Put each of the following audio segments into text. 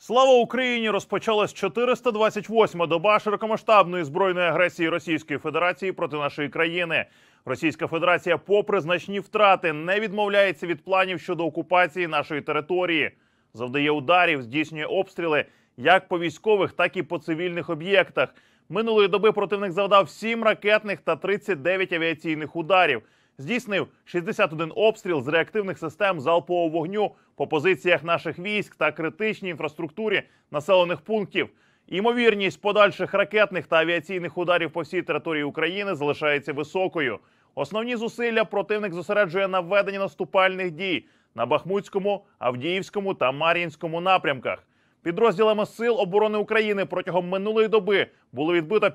Слава Україні! Розпочалась 428-ма доба широкомасштабної збройної агресії Російської Федерації проти нашої країни. Російська Федерація, попри значні втрати, не відмовляється від планів щодо окупації нашої території. Завдає ударів, здійснює обстріли як по військових, так і по цивільних об'єктах. Минулої доби противник завдав 7 ракетних та 39 авіаційних ударів. Здійснив 61 обстріл з реактивних систем залпового вогню по позиціях наших військ та критичній інфраструктурі населених пунктів. Ймовірність подальших ракетних та авіаційних ударів по всій території України залишається високою. Основні зусилля противник зосереджує на веденні наступальних дій на Бахмутському, Авдіївському та Мар'їнському напрямках. Підрозділами Сил оборони України протягом минулої доби було відбито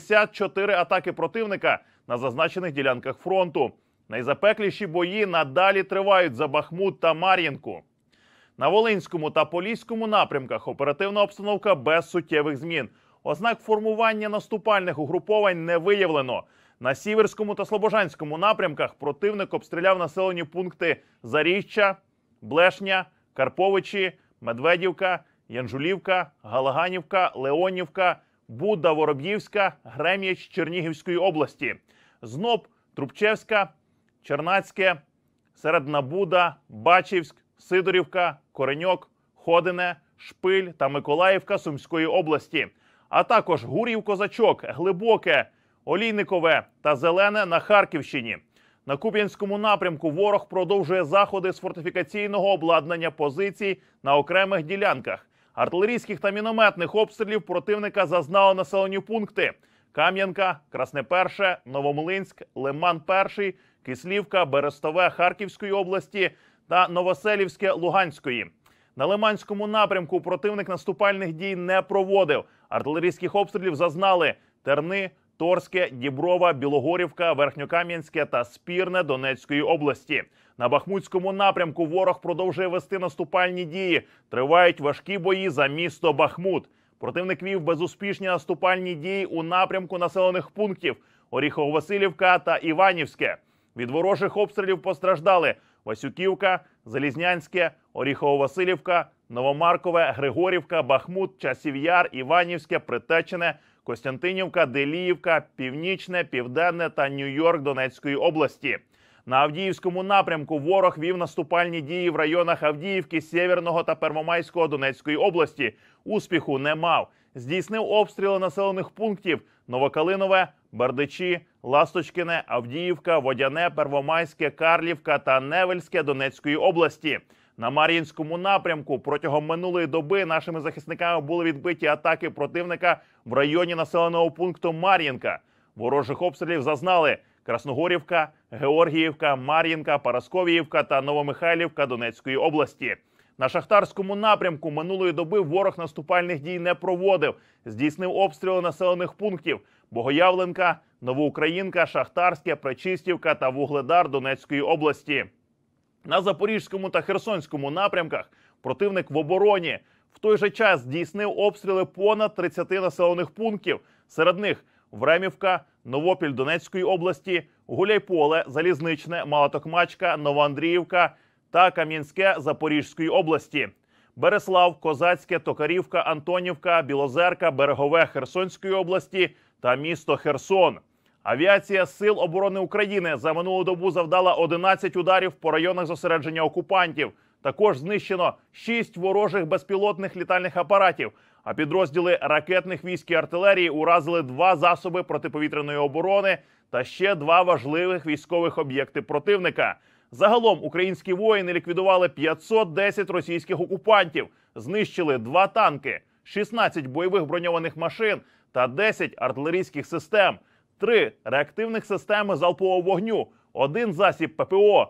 54 атаки противника на зазначених ділянках фронту. Найзапекліші бої надалі тривають за Бахмут та Мар'їнку. На Волинському та Поліському напрямках оперативна обстановка без суттєвих змін. Ознак формування наступальних угруповань не виявлено. На Сіверському та Слобожанському напрямках противник обстріляв населені пункти Заріччя, Блешня, Карповичі, Медведівка, Янжулівка, Галаганівка, Леонівка, Будда, Вороб'ївська, Грем'яч Чернігівської області, Зноб, Трубчевська, Чернацьке, Середна Буда, Бачівськ, Сидорівка, Кореньок, Ходине, Шпиль та Миколаївка Сумської області, а також Гурів-Козачок, Глибоке, Олійникове та Зелене на Харківщині. На Куп'янському напрямку ворог продовжує заходи з фортифікаційного обладнання позицій на окремих ділянках. Артилерійських та мінометних обстрілів противника зазнали населені пункти: Кам'янка, Красне Перше, Новомлинськ, Лиман Перший, Кислівка, Берестове Харківської області та Новоселівське Луганської. На Лиманському напрямку противник наступальних дій не проводив. Артилерійських обстрілів зазнали Терни, Торське, Діброва, Білогорівка, Верхньокам'янське та Спірне Донецької області. На Бахмутському напрямку ворог продовжує вести наступальні дії. Тривають важкі бої за місто Бахмут. Противник вів безуспішні наступальні дії у напрямку населених пунктів Оріхово-Василівка та Іванівське. Від ворожих обстрілів постраждали Васюківка, Залізнянське, Оріхово-Василівка, Новомаркове, Григорівка, Бахмут, Часів Яр, Іванівське, Притечене, Костянтинівка, Деліївка, Північне, Південне та Нью-Йорк Донецької області. На Авдіївському напрямку ворог вів наступальні дії в районах Авдіївки, Сєвєрного та Первомайського Донецької області. Успіху не мав. Здійснив обстріли населених пунктів Новокалинове, Бердичі, Ласточкине, Авдіївка, Водяне, Первомайське, Карлівка та Невельське Донецької області. На Мар'їнському напрямку протягом минулої доби нашими захисниками були відбиті атаки противника в районі населеного пункту Мар'їнка. Ворожих обстрілів зазнали Красногорівка, Георгіївка, Мар'їнка, Парасковіївка та Новомихайлівка Донецької області. На Шахтарському напрямку минулої доби ворог наступальних дій не проводив. Здійснив обстріли населених пунктів Богоявленка, Новоукраїнка, Шахтарське, Пречистівка та Вугледар Донецької області. На Запорізькому та Херсонському напрямках противник в обороні. В той же час здійснив обстріли понад 30 населених пунктів. Серед них Времівка, Новопіль Донецької області, Гуляйполе, Залізничне, Малотокмачка, Новоандріївка та Кам'янське Запорізької області. Береслав, Козацьке, Токарівка, Антонівка, Білозерка, Берегове Херсонської області та місто Херсон. Авіація Сил оборони України за минулу добу завдала 11 ударів по районах зосередження окупантів. Також знищено 6 ворожих безпілотних літальних апаратів, а підрозділи ракетних військ і артилерії уразили 2 засоби протиповітряної оборони та ще 2 важливих військових об'єкти противника. Загалом українські воїни ліквідували 510 російських окупантів, знищили 2 танки, 16 бойових броньованих машин та 10 артилерійських систем, 3 реактивних системи залпового вогню, 1 засіб ППО,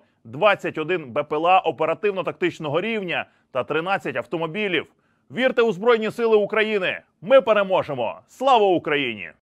21 БПЛА оперативно-тактичного рівня та 13 автомобілів. Вірте у Збройні Сили України! Ми переможемо! Слава Україні!